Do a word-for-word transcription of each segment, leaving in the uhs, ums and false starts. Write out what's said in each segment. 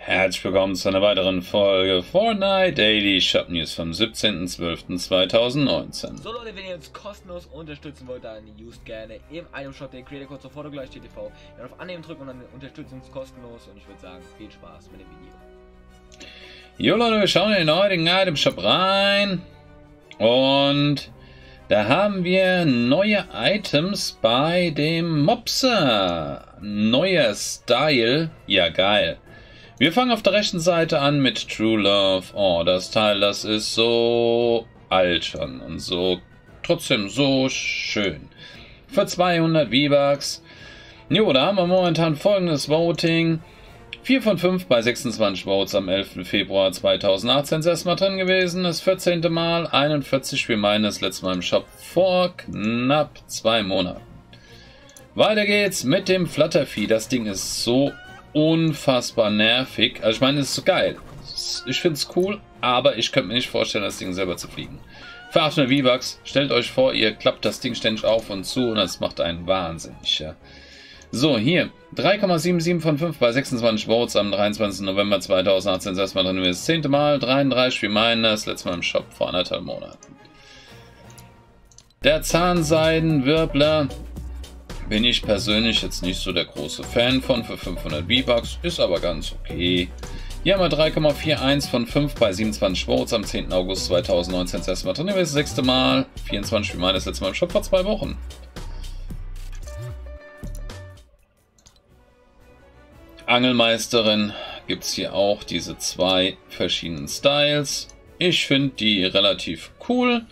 Herzlich willkommen zu einer weiteren Folge Fortnite Daily Shop News vom siebzehnten zwölften zweitausendneunzehn. So Leute, wenn ihr uns kostenlos unterstützen wollt, dann used gerne im Item Shop den Creator Code sofort gleich T V. Dann auf Annehmen drücken und dann unterstützt uns kostenlos und ich würde sagen, viel Spaß mit dem Video. Jo Leute, wir schauen in den heutigen Item Shop rein und da haben wir neue Items bei dem Mopser. Neuer Style, ja geil. Wir fangen auf der rechten Seite an mit True Love. Oh, das Teil, das ist so alt schon und so trotzdem so schön. Für zweihundert V-Bucks. Jo, da haben wir momentan folgendes Voting. vier von fünf bei sechsundzwanzig Votes am elften Februar zweitausendachtzehn ist erstmal drin gewesen. Das vierzehnte Mal, einundvierzig wie meines letzte Mal im Shop vor knapp zwei Monaten. Weiter geht's mit dem Fluttervieh. Das Ding ist so unfassbar nervig. Also ich meine, es ist so geil. Ich finde es cool, aber ich könnte mir nicht vorstellen, das Ding selber zu fliegen. Für achthundert V-Bucks, stellt euch vor, ihr klappt das Ding ständig auf und zu und das macht einen wahnsinnig. Ja. So, hier, drei Komma siebenundsiebzig von fünf bei sechsundzwanzig Votes am dreiundzwanzigsten November zweitausendachtzehn. Das erste Mal drin, das zehnte Mal, dreiunddreißig wie meiner, das letzte Mal im Shop vor anderthalb Monaten. Der Zahnseidenwirbler bin ich persönlich jetzt nicht so der große Fan von, für fünfhundert V-Bucks, ist aber ganz okay. Hier haben wir drei Komma einundvierzig von fünf bei siebenundzwanzig Votes am zehnten August zweitausendneunzehn. Das erste Mal drin, das sechste Mal, vierundzwanzig wie meiner, das letzte Mal im Shop vor zwei Wochen. Angelmeisterin gibt es hier auch diese zwei verschiedenen Styles. Ich finde die relativ cool.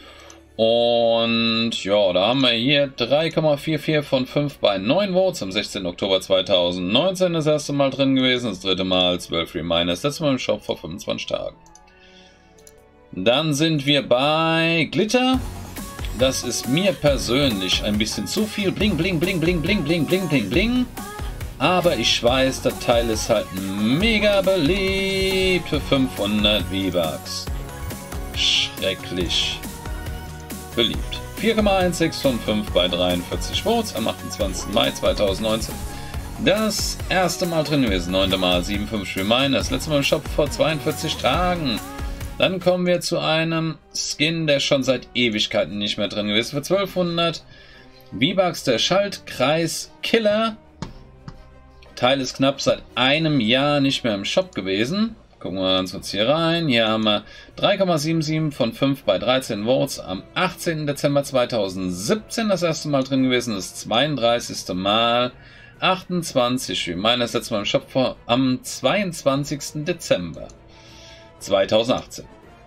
Und ja, da haben wir hier drei Komma vierundvierzig von fünf bei neun Votes am sechzehnten Oktober zweitausendneunzehn das erste Mal drin gewesen. Das dritte Mal zwölf Reminders, das letzte Mal im Shop vor fünfundzwanzig Tagen. Dann sind wir bei Glitter. Das ist mir persönlich ein bisschen zu viel. Bling, bling, bling, bling, bling, bling, bling, bling, bling. Aber ich weiß, das Teil ist halt mega beliebt für fünfhundert V-Bucks. Schrecklich beliebt. vier Komma sechzehn von fünf bei dreiundvierzig Votes am achtundzwanzigsten Mai zweitausendneunzehn. Das erste Mal drin gewesen, neunte Mal siebenundfünfzig Reminder, das letzte Mal im Shop vor zweiundvierzig Tagen. Dann kommen wir zu einem Skin, der schon seit Ewigkeiten nicht mehr drin gewesen, für zwölfhundert V-Bucks, der Schaltkreis Killer. Teil ist knapp seit einem Jahr nicht mehr im Shop gewesen. Gucken wir ganz kurz hier rein. Hier haben wir drei Komma siebenundsiebzig von fünf bei dreizehn Votes am achtzehnten Dezember zweitausendsiebzehn das erste Mal drin gewesen. Das zweiunddreißigste Mal. achtundzwanzig wie meiner, das letzte Mal im Shop vor am zweiundzwanzigsten Dezember zweitausendachtzehn.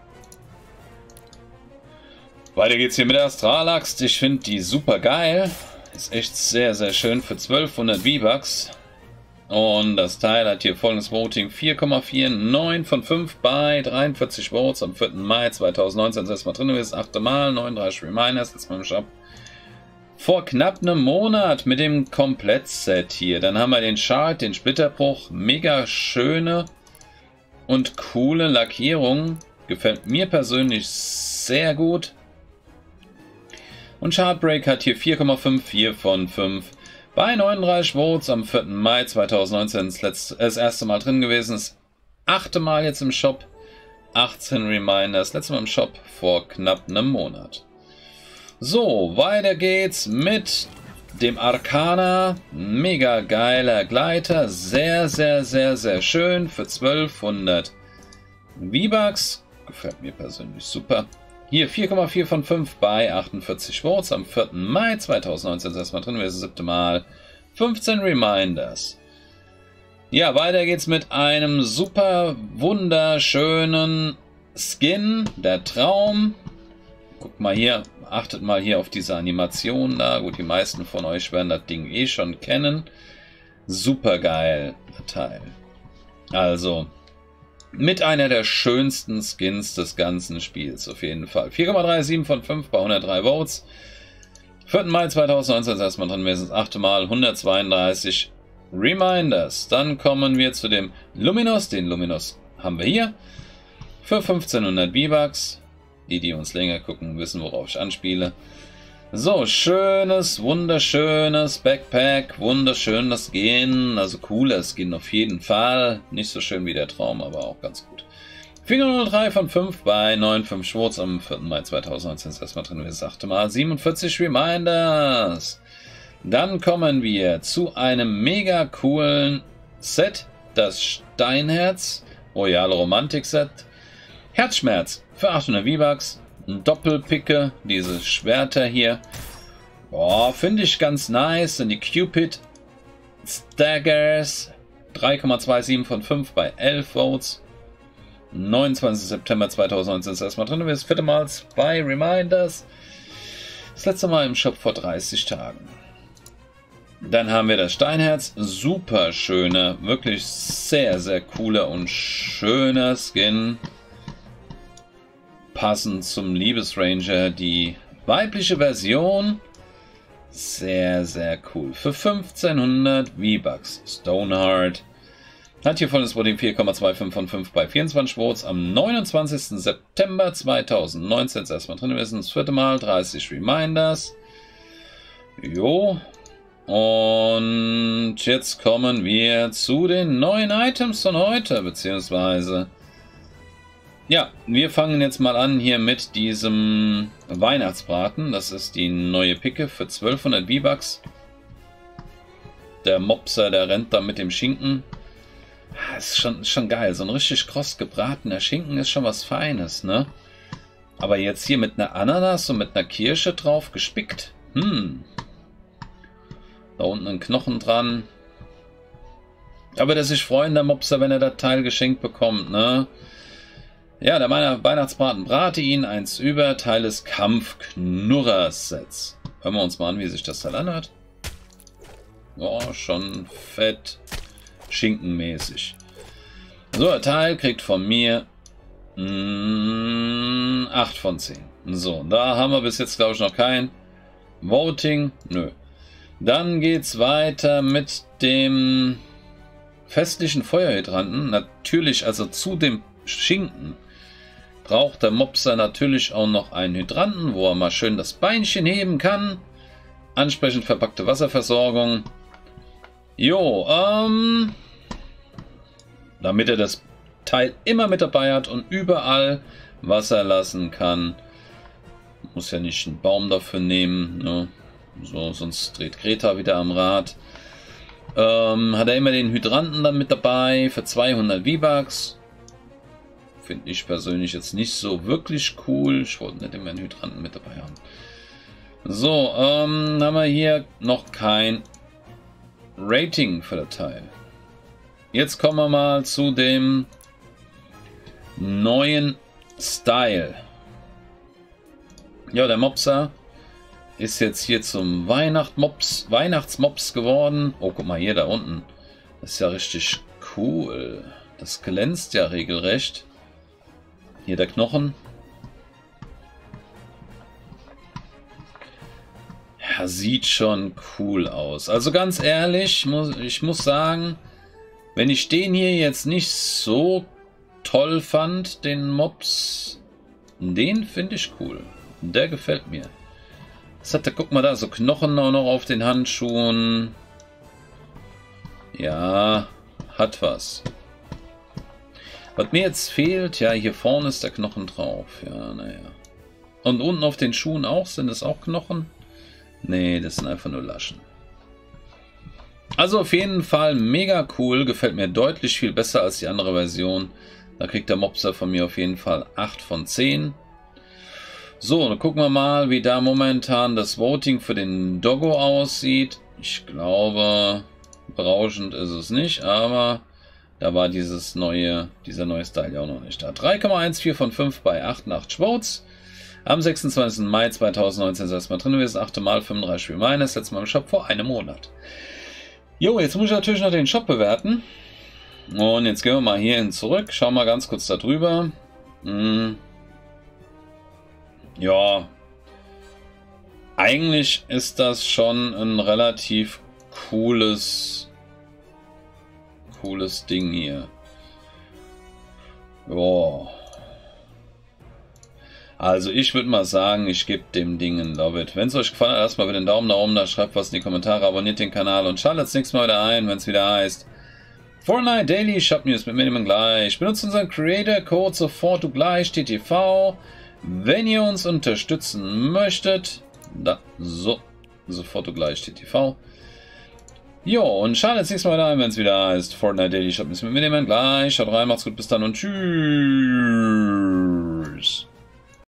Weiter geht's hier mit der Astralaxt. Ich finde die super geil. Ist echt sehr, sehr schön für zwölfhundert V-Bucks. Und das Teil hat hier folgendes Voting: vier Komma neunundvierzig von fünf bei dreiundvierzig Votes am vierten Mai zweitausendneunzehn. Das erste Mal drin ist, achte Mal, neununddreißig Reminders, jetzt mal im Shop vor knapp einem Monat mit dem Komplettset hier. Dann haben wir den Shard, den Splitterbruch, mega schöne und coole Lackierung. Gefällt mir persönlich sehr gut. Und Shardbreak hat hier vier Komma vierundfünfzig von fünf. Bei neununddreißig Votes am vierten Mai zweitausendneunzehn das, letzte, das erste Mal drin gewesen. Das achte Mal jetzt im Shop. achtzehn Reminders. Das letzte Mal im Shop vor knapp einem Monat. So, weiter geht's mit dem Arcana. Mega geiler Gleiter. Sehr, sehr, sehr, sehr schön. Für zwölfhundert V-Bucks. Gefällt mir persönlich super. Hier vier Komma vier von fünf bei achtundvierzig Votes am vierten Mai zweitausendneunzehn. Das erste Mal drin, das siebte Mal. fünfzehn Reminders. Ja, weiter geht's mit einem super wunderschönen Skin. Der Traum. Guckt mal hier, achtet mal hier auf diese Animation da. Gut, die meisten von euch werden das Ding eh schon kennen. Super geil, Teil. Also mit einer der schönsten Skins des ganzen Spiels, auf jeden Fall. vier Komma siebenunddreißig von fünf bei hundertdrei Votes. vierten Mai zweitausendneunzehn das erste Mal drin gewesen, das achte Mal, hundertzweiunddreißig Reminders. Dann kommen wir zu dem Luminous. Den Luminous haben wir hier. Für fünfzehnhundert V-Bucks. Die, die uns länger gucken, wissen, worauf ich anspiele. So, schönes, wunderschönes Backpack, wunderschön das Skin, also cooler Skin auf jeden Fall. Nicht so schön wie der Traum, aber auch ganz gut. vier null drei von fünf bei neun Komma fünf Schwarz am vierten Mai zweitausendneunzehn ist erstmal drin, wie das achte Mal. siebenundvierzig Reminders. Dann kommen wir zu einem mega coolen Set, das Steinherz, Royale Romantik Set. Herzschmerz für achthundert V-Bucks, ein Doppelpicke, diese Schwerter hier. Boah, finde ich ganz nice. Und die Cupid Staggers, drei Komma siebenundzwanzig von fünf bei elf Votes. neunundzwanzigster September zweitausendneunzehn ist erstmal drin. Das vierte Mal bei Reminders. Das letzte Mal im Shop vor dreißig Tagen. Dann haben wir das Steinherz. Super schöner, wirklich sehr, sehr cooler und schöner Skin. Passend zum Liebesranger. Die weibliche Version. Sehr, sehr cool. Für fünfzehnhundert V-Bucks. Stoneheart. Hat hier volles Voting vier Komma fünfundzwanzig von fünf bei vierundzwanzig Votes am neunundzwanzigsten September zweitausendneunzehn. Ist erstmal drin gewesen. Das vierte Mal. dreißig Reminders. Jo. Und jetzt kommen wir zu den neuen Items von heute, beziehungsweise ja, wir fangen jetzt mal an hier mit diesem Weihnachtsbraten. Das ist die neue Picke für zwölfhundert V-Bucks. Der Mopser, der rennt da mit dem Schinken. Das ist schon, schon geil, so ein richtig kross gebratener Schinken ist schon was Feines, ne? Aber jetzt hier mit einer Ananas und mit einer Kirsche drauf gespickt. Hm. Da unten ein Knochen dran. Aber der sich freuen, der Mopser, wenn er das Teil geschenkt bekommt, ne? Ja, der Weihnachtsbraten brate ihn, eins über, Teil des Kampfknurrer-Sets. Hören wir uns mal an, wie sich das Teil anhört. Oh, schon fett, schinkenmäßig. So, der Teil kriegt von mir mh, acht von zehn. So, da haben wir bis jetzt, glaube ich, noch kein Voting. Nö. Dann geht's weiter mit dem festlichen Feuerhydranten. Natürlich, also zu dem Schinken braucht der Mopser natürlich auch noch einen Hydranten, wo er mal schön das Beinchen heben kann. Ansprechend verpackte Wasserversorgung. Jo, ähm, damit er das Teil immer mit dabei hat und überall Wasser lassen kann. Muss ja nicht einen Baum dafür nehmen, ne? So, sonst dreht Greta wieder am Rad. Ähm, hat er immer den Hydranten dann mit dabei für zweihundert V-Bucks. Finde ich persönlich jetzt nicht so wirklich cool. Ich wollte nicht immer einen Hydranten mit dabei haben. So, ähm, haben wir hier noch kein Rating für das Teil. Jetzt kommen wir mal zu dem neuen Style. Ja, der Mopser ist jetzt hier zum Weihnachtsmops, Weihnachtsmops geworden. Oh, guck mal hier da unten. Das ist ja richtig cool. Das glänzt ja regelrecht. Hier der Knochen. Ja, sieht schon cool aus. Also ganz ehrlich, muss, ich muss sagen, wenn ich den hier jetzt nicht so toll fand, den Mops, den finde ich cool. Der gefällt mir. Das hat, guck mal da, so Knochen auch noch auf den Handschuhen. Ja, hat was. Was mir jetzt fehlt, ja, hier vorne ist der Knochen drauf. Ja, naja. Und unten auf den Schuhen auch, sind das auch Knochen? Nee, das sind einfach nur Laschen. Also auf jeden Fall mega cool, gefällt mir deutlich viel besser als die andere Version. Da kriegt der Mopser von mir auf jeden Fall acht von zehn. So, dann gucken wir mal, wie da momentan das Voting für den Doggo aussieht. Ich glaube, berauschend ist es nicht, aber da war dieses neue, dieser neue Style ja auch noch nicht da. drei Komma vierzehn von fünf bei achtundachtzig Votes. Am sechsundzwanzigsten Mai zweitausendneunzehn ist erstmal drin gewesen. achte Mal fünfunddreißig Reminders, letztes Mal im Shop vor einem Monat. Jo, jetzt muss ich natürlich noch den Shop bewerten. Und jetzt gehen wir mal hierhin zurück. Schauen wir ganz kurz da drüber. Hm. Ja, eigentlich ist das schon ein relativ cooles, cooles Ding hier. Ja. Also ich würde mal sagen, ich gebe dem Ding ein Love it. Wenn es euch gefallen hat, lasst mal bitte einen Daumen nach oben da, schreibt was in die Kommentare, abonniert den Kanal und schaltet das nächste Mal wieder ein, wenn es wieder heißt Fortnite Daily Shop News mit Minimum gleich. Benutzt unseren Creator Code sofort du gleich T T V. Wenn ihr uns unterstützen möchtet, da so sofort du gleich T T V. Jo, und schaltet das nächste Mal wieder ein, wenn es wieder heißt Fortnite Daily Shop News mit Minimum gleich. Schaut rein, macht's gut, bis dann und tschüss.